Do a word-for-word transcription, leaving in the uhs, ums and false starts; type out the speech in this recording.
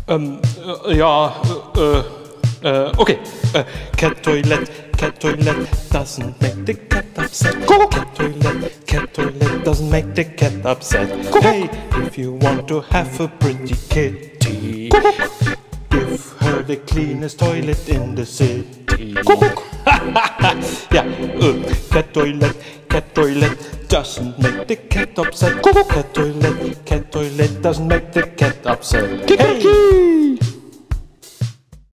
Ähm, äh, ja, äh, äh, okay. Äh, cat toilet, cat toilet doesn't make the cat upset. Cat toilet, cat toilet doesn't make the cat upset. Hey, if you want to have a pretty kitty, give her the cleanest toilet in the city. Ja, äh, cat toilet, cat toilet doesn't make the cat upset. Cat toilet, cat toilet doesn't make the cat upset. Hey!